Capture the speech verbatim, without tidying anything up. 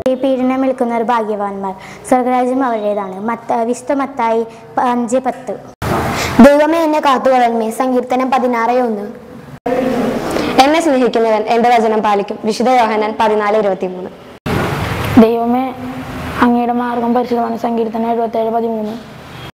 കിട്ടി പീഡനം ഏൽക്കുന്നവർ ഭാഗ്യവാന്മാർ, സ്വർഗരാജ്യം അവരുടേതാണ്. മത്ത വിശുദ്ധ മത്തായി അഞ്ച് പത്ത്. ദൈവമേ എന്നെ കാത്തുകൊള്ളണമേ, സങ്കീർത്തനം പതിനാറ് ഒന്ന്. എന്നെ സ്നേഹിക്കുന്നവൻ എന്റെ വചനം പാലിക്കും, വിശുദ്ധ യോഹന്നാൻ പതിനാല് ഇരുപത്തി മൂന്ന്. ദൈവമേ അങ്ങയുടെ മാർഗം പരിശുദ്ധമാണ്, സങ്കീർത്തനം എഴുപത്തേഴ് പതിമൂന്ന്.